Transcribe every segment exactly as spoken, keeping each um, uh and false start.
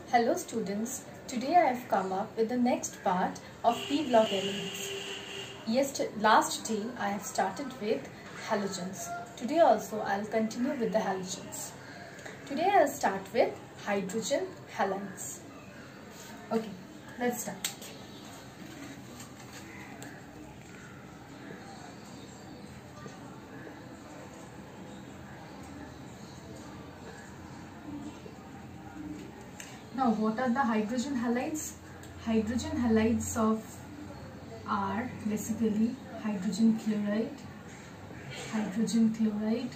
Hello students, today I have come up with the next part of p-block elements. Yesterday, last day I have started with halogens. Today also I will continue with the halogens. Today I will start with hydrogen halides. Okay, let's start. Now, what are the hydrogen halides? Hydrogen halides of are basically hydrogen chloride, hydrogen chloride,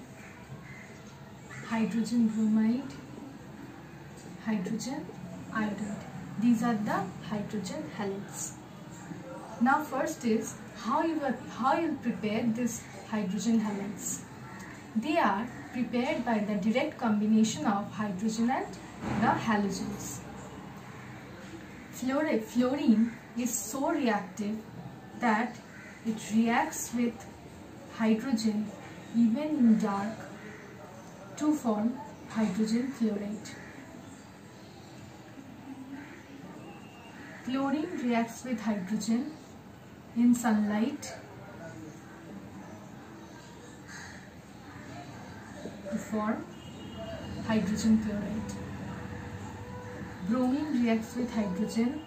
hydrogen bromide, hydrogen iodide. These are the hydrogen halides. Now, first is how you will, how you prepare this hydrogen halides. They are prepared by the direct combination of hydrogen and the halogens. Fluoride, fluorine is so reactive that it reacts with hydrogen even in dark to form hydrogen fluoride. Chlorine reacts with hydrogen in sunlight to form hydrogen chloride. Bromine reacts with hydrogen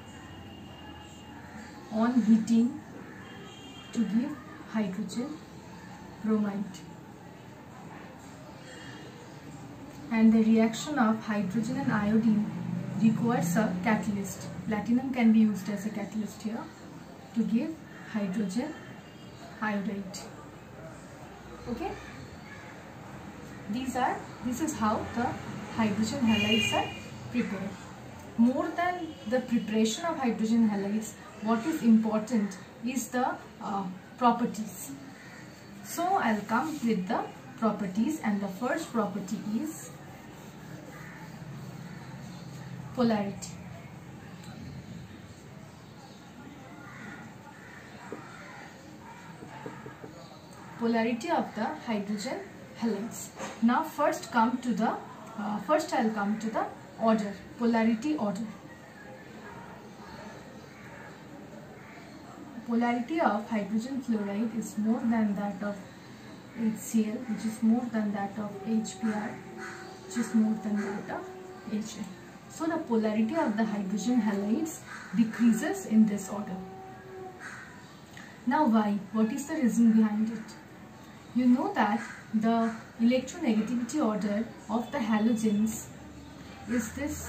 on heating to give hydrogen bromide. And the reaction of hydrogen and iodine requires a catalyst. Platinum can be used as a catalyst here to give hydrogen iodide. Okay? These are, this is how the hydrogen halides are prepared. More than the preparation of hydrogen halides, what is important is the uh, properties. So I'll come with the properties, and the first property is polarity. Polarity of the hydrogen halides. Now first come to the uh, first I'll come to the order, polarity order. Polarity of hydrogen fluoride is more than that of HCl, which is more than that of H B r, which is more than that of H I. So the polarity of the hydrogen halides decreases in this order. Now why? What is the reason behind it? You know that the electronegativity order of the halogens is this,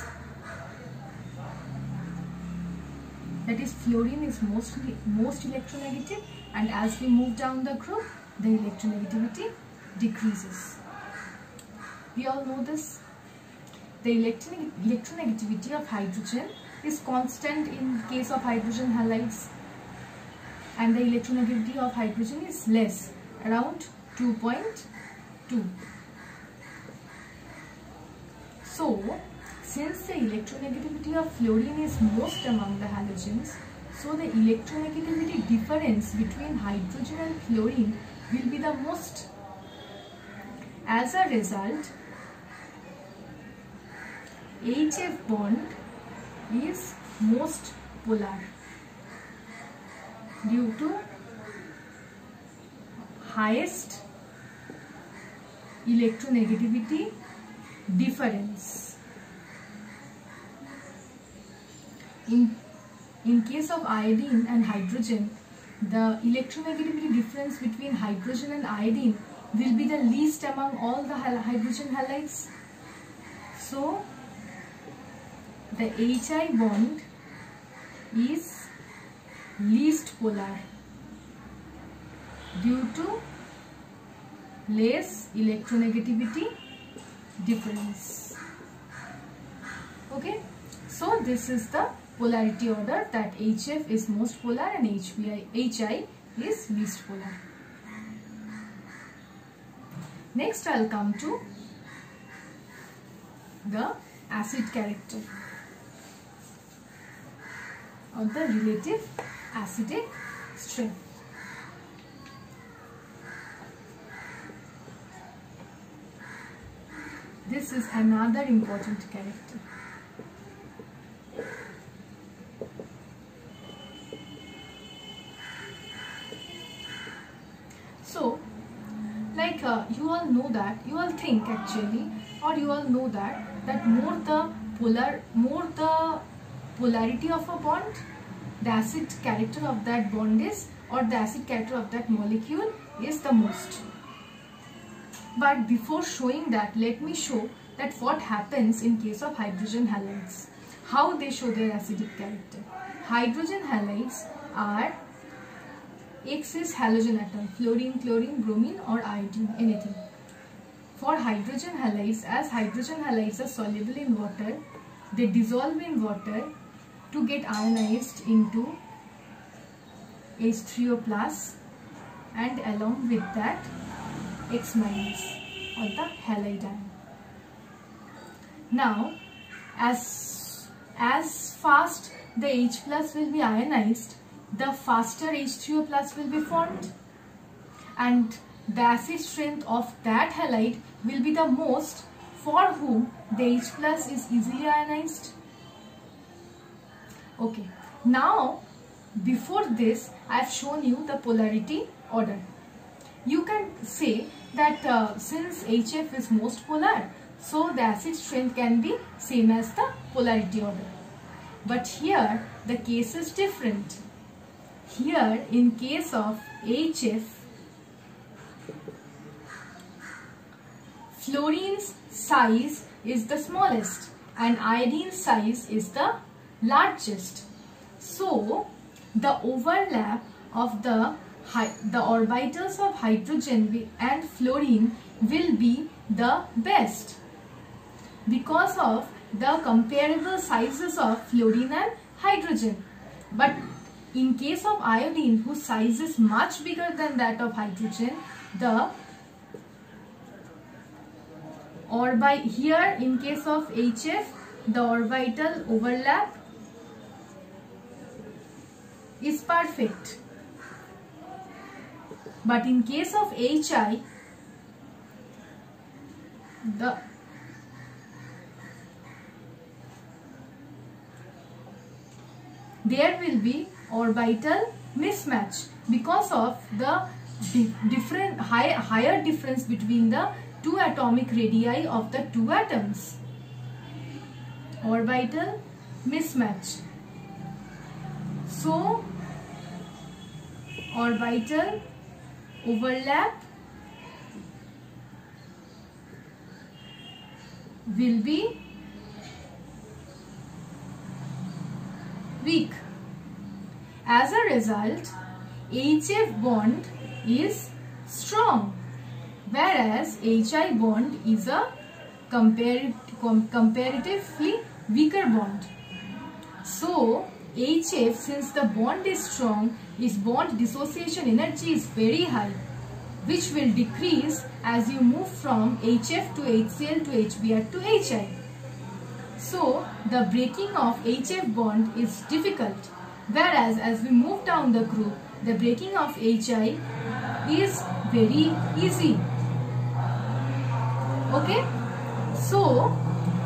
that is fluorine is mostly most electronegative, and as we move down the group the electronegativity decreases. We all know this. The electron electronegativity of hydrogen is constant in case of hydrogen halides, and the electronegativity of hydrogen is less, around two point two. So, since the electronegativity of fluorine is most among the halogens, so the electronegativity difference between hydrogen and fluorine will be the most. As a result, H F bond is most polar due to highest electronegativity difference. In, in case of iodine and hydrogen, the electronegativity difference between hydrogen and iodine will be the least among all the hydrogen halides. So, the H I bond is least polar due to less electronegativity difference. Okay, so this is the polarity order, that H F is most polar and H B I, H I is least polar. Next I'll come to the acid character or the relative acidic strength. This is another important character. uh, you all know that, you all think actually, or you all know that, that more the polar, more the polarity of a bond, the acid character of that bond is, or the acid character of that molecule is the most. But before showing that, let me show that what happens in case of hydrogen halides, how they show their acidic character. Hydrogen halides are, X is halogen atom, fluorine, chlorine, bromine or iodine, anything. For hydrogen halides, as hydrogen halides are soluble in water, they dissolve in water to get ionized into H three O plus, and along with that X minus or the halide ion. Now, as, as fast the H plus will be ionized, the faster H three O plus will be formed, and the acid strength of that halide will be the most for whom the H plus is easily ionized. Okay, now before this I have shown you the polarity order. You can say that uh, since H F is most polar, so the acid strength can be same as the polarity order. But here the case is different. Here in case of H F, fluorine's size is the smallest and iodine's size is the largest. So the overlap of the the orbitals of hydrogen and fluorine will be the best because of the comparable sizes of fluorine and hydrogen. But in case of iodine, whose size is much bigger than that of hydrogen, the orbi here in case of H F, the orbital overlap is perfect. But in case of H I, the there will be orbital mismatch because of the di different high, higher difference between the two atomic radii of the two atoms. Orbital mismatch. So orbital overlap will be weak. As a result, H F bond is strong, whereas H I bond is a compar com comparatively weaker bond. So H F, since the bond is strong, its bond dissociation energy is very high, which will decrease as you move from H F to H C l to H B r to H I. So the breaking of H F bond is difficult, whereas as we move down the group, the breaking of H I is very easy. Okay, so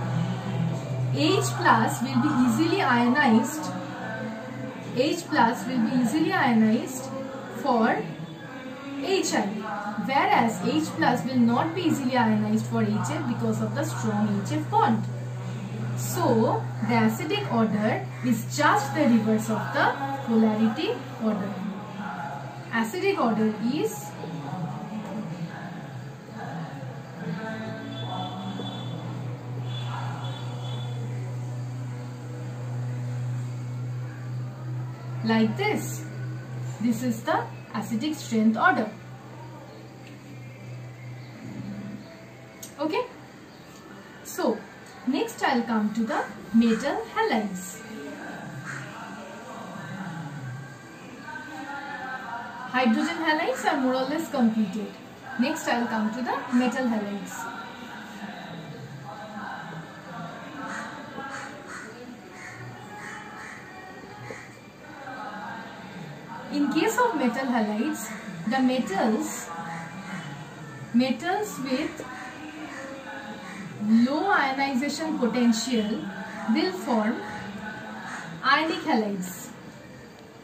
H plus will be easily ionized. H plus will be easily ionized for H I, whereas H plus will not be easily ionized for H F because of the strong H F bond. So the acidic order is just the reverse of the polarity order. Acidic order is like this. This is the acidic strength order. Okay. So next I'll come to the metal halides. Hydrogen halides are more or less completed. Next I'll come to the metal halides. In case of metal halides, the metals, metals with low ionization potential will form ionic halides,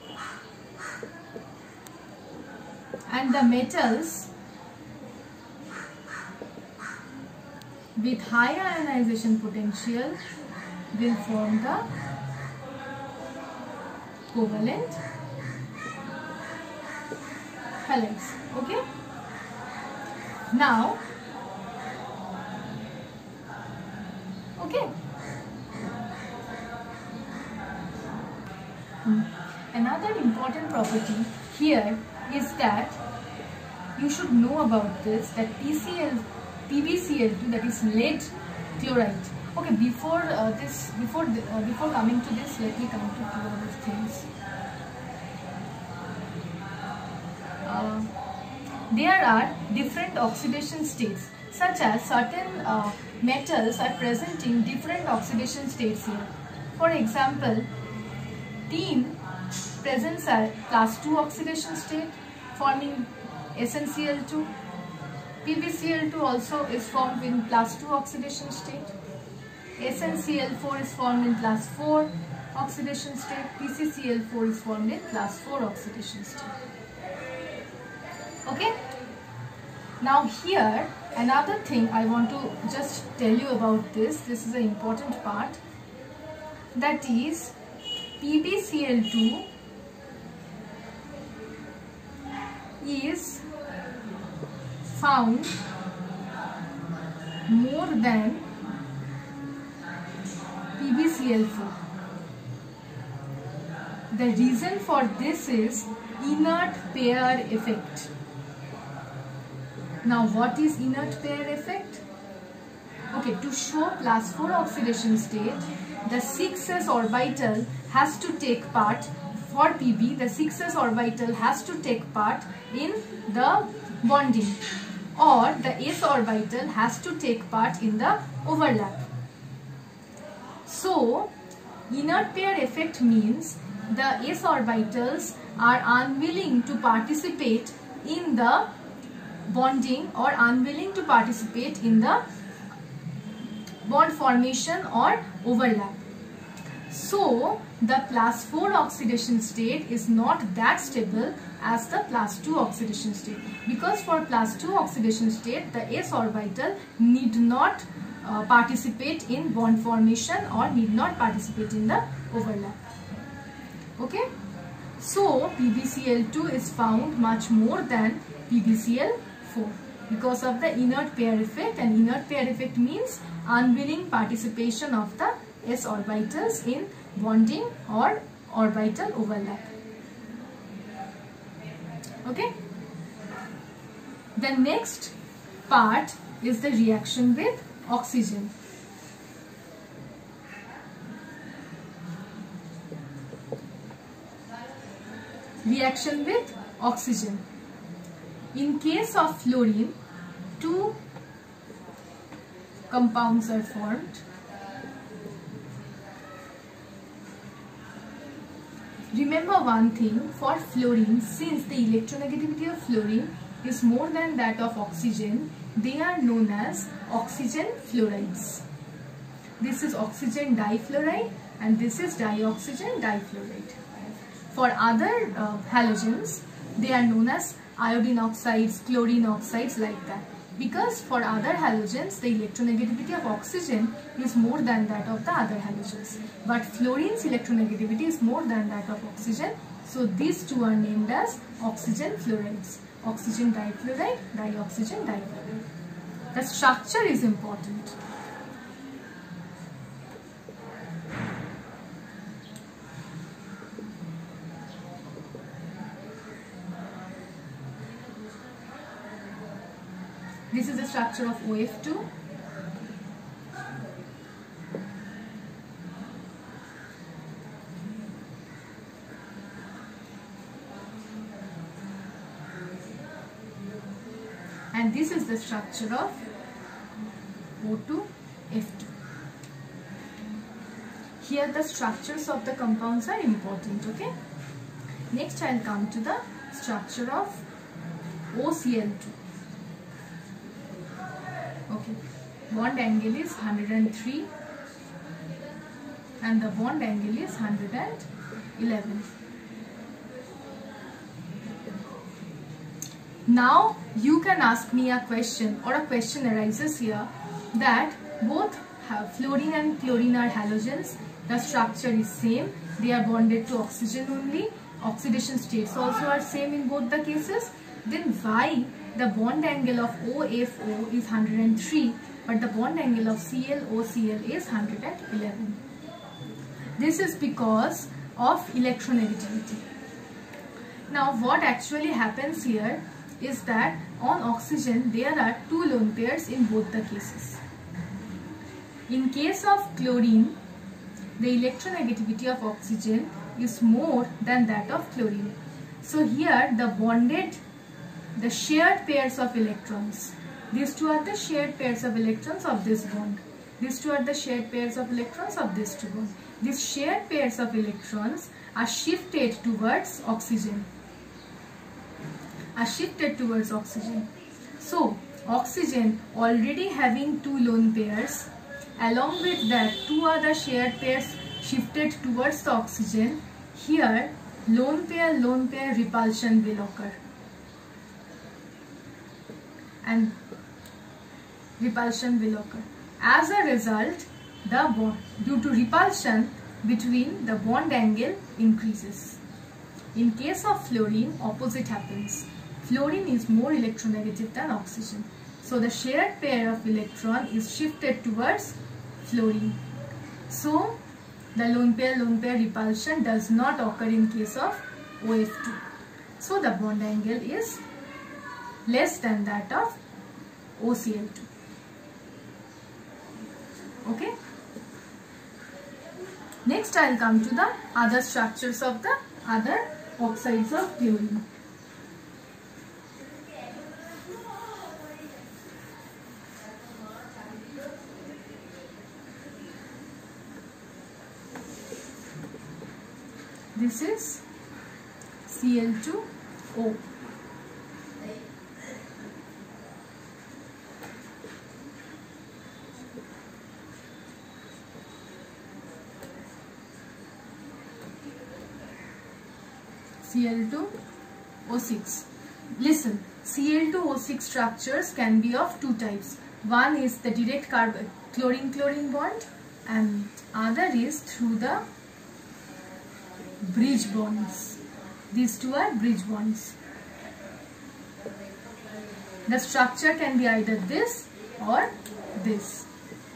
and the metals with high ionization potential will form the covalent halides. Okay. Now, okay. Another important property here is that you should know about this, that P C l, P b C l two, that is lead chloride. Okay, before uh, this, before the, uh, before coming to this, let me come to two other things. Uh, there are different oxidation states, such as certain uh, metals are present in different oxidation states here. For example, tin presents at class two oxidation state, forming S n C l two. P b C l two also is formed in class two oxidation state. S n C l four is formed in class four oxidation state. P c C l four is formed in class four oxidation state. Okay. Now here, another thing I want to just tell you about this. This is an important part. That is, P b C l two is found more than P b C l four. The reason for this is inert pair effect. Now, what is inert pair effect? Okay, to show plus four oxidation state, the six s orbital has to take part. For P b, the six s orbital has to take part in the bonding, or the s orbital has to take part in the overlap. So, inert pair effect means the s orbitals are unwilling to participate in the bonding or unwilling to participate in the bond formation or overlap. So, the plus four oxidation state is not that stable as the plus two oxidation state, because for plus two oxidation state, the s orbital need not uh, participate in bond formation or need not participate in the overlap. Okay. So, P b C l two is found much more than P b C l four because of the inert pair effect, and inert pair effect means unwilling participation of the s orbitals in bonding or orbital overlap. Okay. The next part is the reaction with oxygen. Reaction with oxygen. In case of fluorine, two compounds are formed. Remember one thing, for fluorine, since the electronegativity of fluorine is more than that of oxygen, they are known as oxygen fluorides. This is oxygen difluoride and this is dioxygen difluoride. For other uh, halogens, they are known as iodine oxides, chlorine oxides, like that. Because for other halogens, the electronegativity of oxygen is more than that of the other halogens. But fluorine's electronegativity is more than that of oxygen. So these two are named as oxygen fluorides. Oxygen difluoride, dioxygen difluoride. The structure is important. This is the structure of O F two. And this is the structure of O two F two. Here the structures of the compounds are important, okay? Next I will come to the structure of O C l two. Okay, bond angle is one hundred three and the bond angle is one hundred eleven. Now you can ask me a question, or a question arises here. that both fluorine and chlorine are halogens. The structure is same. They are bonded to oxygen only. Oxidation states also are same in both the cases. Then why the bond angle of O F O is one hundred three, but the bond angle of C L O C L is one hundred eleven? This is because of electronegativity. Now what actually happens here is that on oxygen there are two lone pairs in both the cases. In case of chlorine, the electronegativity of oxygen is more than that of chlorine. So here the bonded, the shared pairs of electrons, these two are the shared pairs of electrons of this bond. These two are the shared pairs of electrons of this two bond. These shared pairs of electrons are shifted towards oxygen. Are shifted towards oxygen. So oxygen already having two lone pairs, along with that two other shared pairs shifted towards the oxygen, here lone pair lone pair repulsion will occur. And repulsion will occur. As a result, the bond, due to repulsion between, the bond angle increases. In case of fluorine, opposite happens. Fluorine is more electronegative than oxygen. So the shared pair of electron is shifted towards fluorine. So the lone pair lone pair repulsion does not occur in case of O F two. So the bond angle is less than that of O C L two. Okay. Next I will come to the other structures of the other oxides of chlorine. This is C L two O. C L two O six. Listen, C L two O six structures can be of two types. One is the direct carbon chlorine-chlorine bond, and other is through the bridge bonds. These two are bridge bonds. The structure can be either this or this.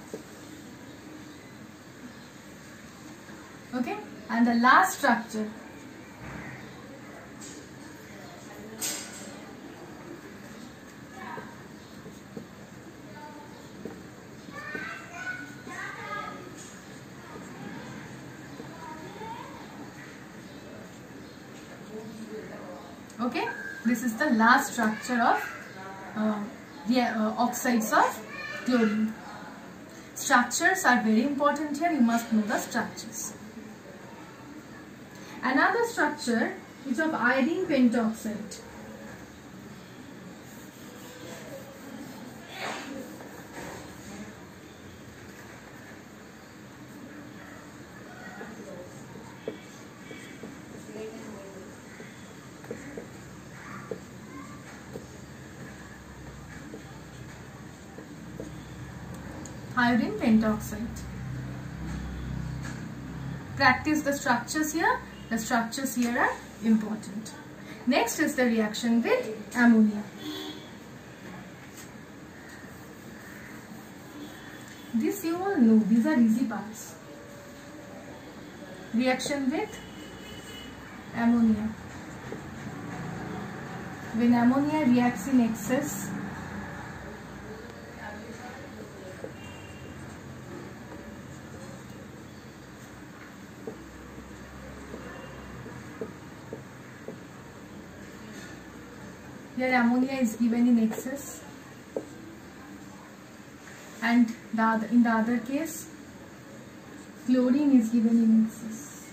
Okay, and the last structure, okay, this is the last structure of uh, the uh, oxides of chlorine. Structures are very important here. You must know the structures. Another structure is of iodine pentoxide. Iodine pentoxide. Practice the structures here. The structures here are important. Next is the reaction with ammonia. This you all know. These are easy parts. Reaction with ammonia. When ammonia reacts in excess, here ammonia is given in excess, and the other, in the other case chlorine is given in excess.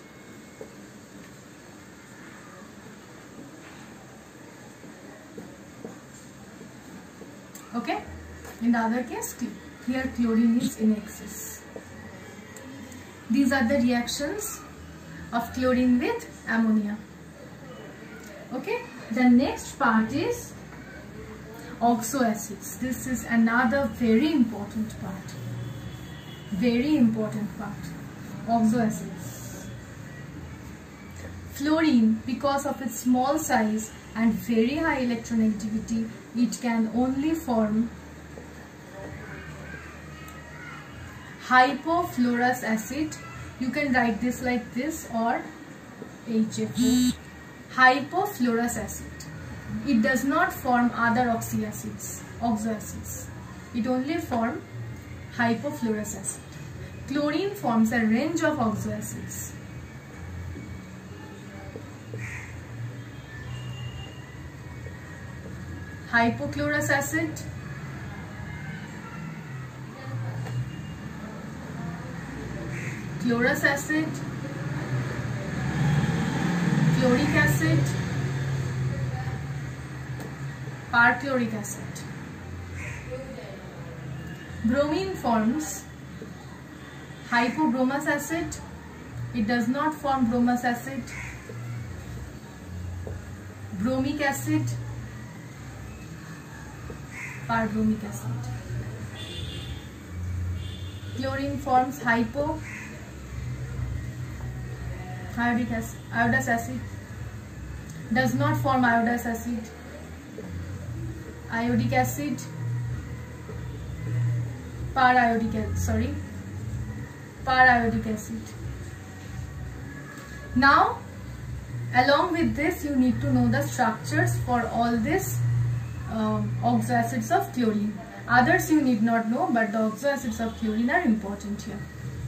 Okay, in the other case here chlorine is in excess. These are the reactions of chlorine with ammonia. Okay. The next part is oxo acids. This is another very important part. Very important part. Oxo acids. Fluorine, because of its small size and very high electronegativity, it can only form hypofluorous acid. You can write this like this, or H F O. Hypofluorous acid. It does not form other oxy acids, oxo acids. It only forms hypofluorous acid. Chlorine forms a range of oxo acids. Hypochlorous acid, chlorous acid, chloric acid, perchloric acid. Bromine forms hypobromous acid. It does not form bromous acid. Bromic acid, perbromic acid. Chlorine forms hypo iodic acid, iodous acid. Does not form iodous acid. Iodic acid, periodic acid, sorry, periodic acid. Now, along with this, you need to know the structures for all these um, oxo acids of chlorine. Others you need not know, but the oxo acids of chlorine are important here.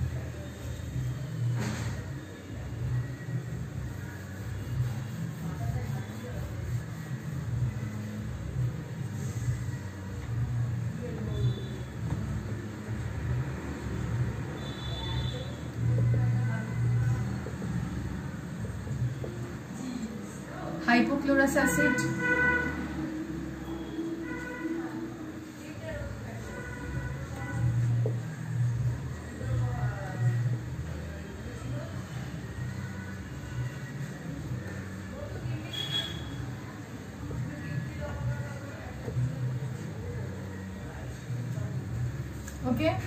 Hypochlorous acid, okay.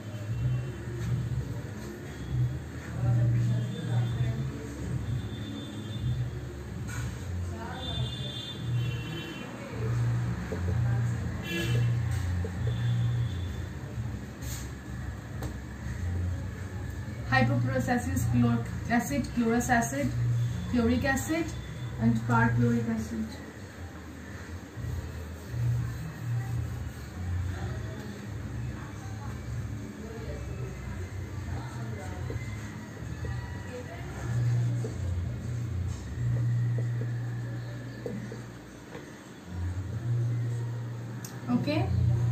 Hypochlorous acid, chloric acid, chlorous acid, chloric acid, and perchloric acid. Okay.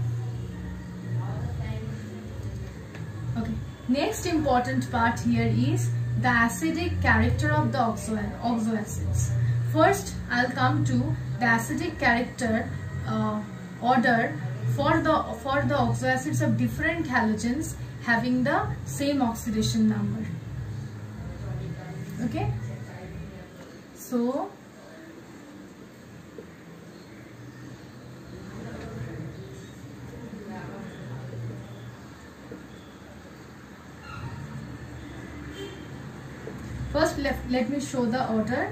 Okay. Next important part here is the acidic character of the oxo, oxo acids. First, I'll come to the acidic character uh, order for the for the oxo acids of different halogens having the same oxidation number. Okay. So, first, let, let me show the order.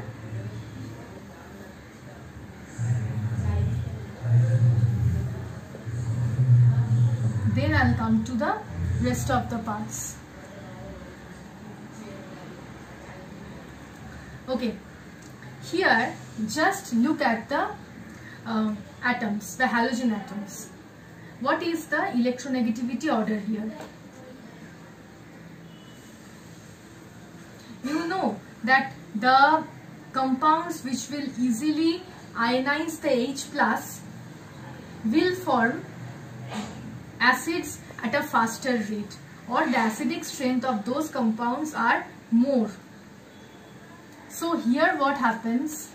Then I'll come to the rest of the parts. Okay, here just look at the uh, atoms, the halogen atoms. What is the electronegativity order here? You know that the compounds which will easily ionize the H plus will form acids at a faster rate, or the acidic strength of those compounds are more. So here what happens?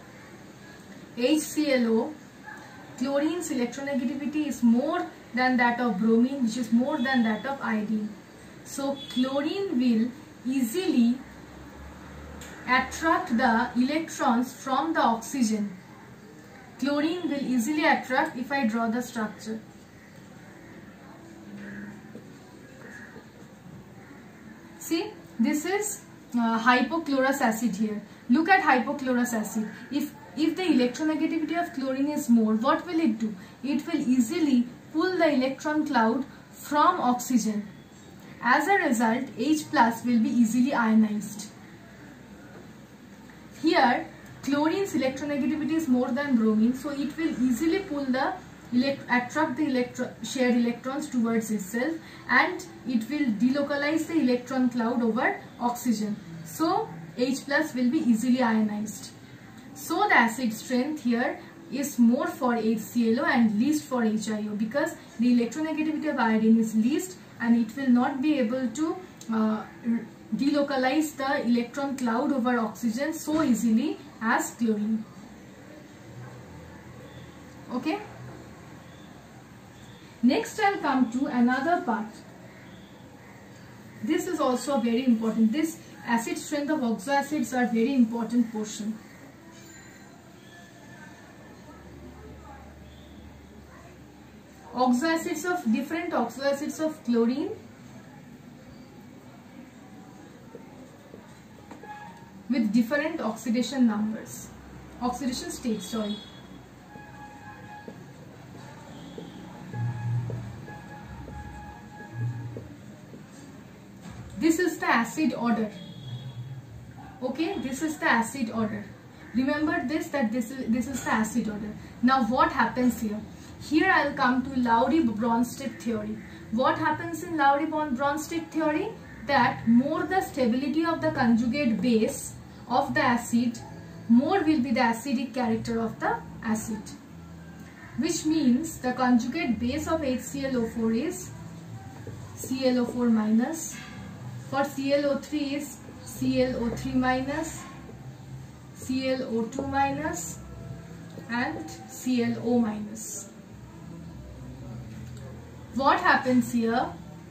HClO, chlorine's electronegativity is more than that of bromine, which is more than that of iodine. So chlorine will easily attract the electrons from the oxygen chlorine will easily attract if I draw the structure. See, this is uh, hypochlorous acid here. Look at hypochlorous acid. If if the electronegativity of chlorine is more, what will it do? It will easily pull the electron cloud from oxygen. As a result, H plus will be easily ionized. Here, chlorine's electronegativity is more than bromine, so it will easily pull the elect attract the electro shared electrons towards itself, and it will delocalize the electron cloud over oxygen. So H plus will be easily ionized. So the acid strength here is more for HClO and least for H I O, because the electronegativity of iodine is least and it will not be able to uh, delocalize the electron cloud over oxygen so easily as chlorine. Okay. Next I'll come to another part. This is also very important. This acid strength of oxoacids are very important portion. Oxoacids of different oxoacids of chlorine with different oxidation numbers, oxidation states, sorry. This is the acid order. Okay, this is the acid order. Remember this, that this is this is the acid order. Now what happens here? Here I will come to Lowry-Bronsted theory. What happens in Lowry-Bronsted theory? That more the stability of the conjugate base of the acid, more will be the acidic character of the acid. Which means the conjugate base of HClO four is C l O four minus. For C l O three is C l O three minus, C l O two minus and C l O minus. What happens here?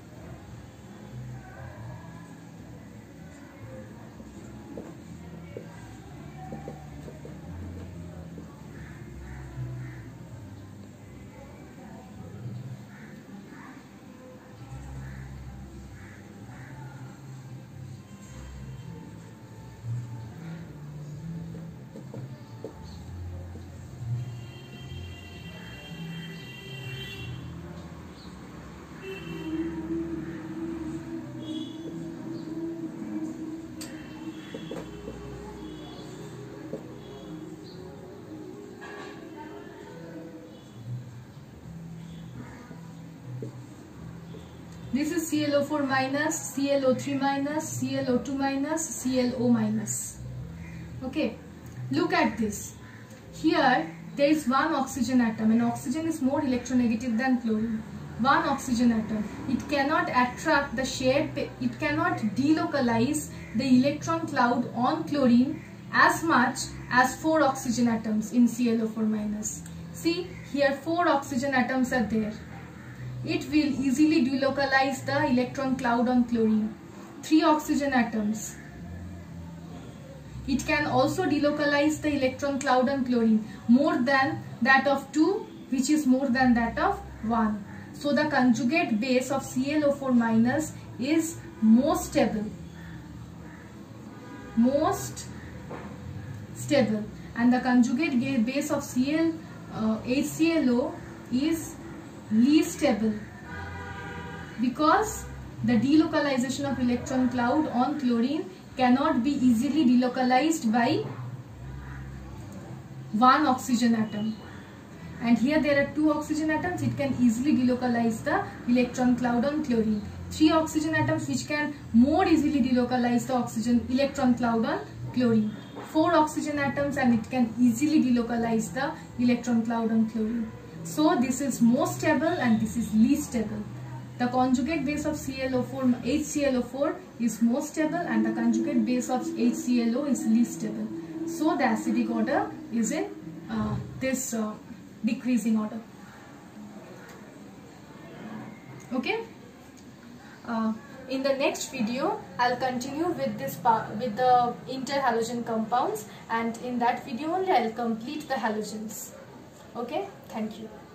This is C l O four minus, C l O three minus, C l O two minus, C l O minus. Okay, look at this. Here there is one oxygen atom, and oxygen is more electronegative than chlorine. One oxygen atom. It cannot attract the shared, it cannot delocalize the electron cloud on chlorine as much as four oxygen atoms in C l O four minus. See, here four oxygen atoms are there. It will easily delocalize the electron cloud on chlorine. Three oxygen atoms. It can also delocalize the electron cloud on chlorine more than that of two, which is more than that of one. So the conjugate base of C l O four minus is most stable. Most stable. And the conjugate base of Cl, uh, HClO is least stable, because the delocalization of electron cloud on chlorine cannot be easily delocalized by one oxygen atom. And here there are two oxygen atoms, it can easily delocalize the electron cloud on chlorine. Three oxygen atoms which can more easily delocalize the oxygen electron cloud on chlorine. Four oxygen atoms and it can easily delocalize the electron cloud on chlorine. So this is most stable and this is least stable. The conjugate base of C l O four, HClO four is most stable and the conjugate base of HClO is least stable. So the acidic order is in uh, this uh, decreasing order. Okay. Uh, in the next video, I'll continue with this part with the interhalogen compounds, and in that video only I'll complete the halogens. Okay, thank you.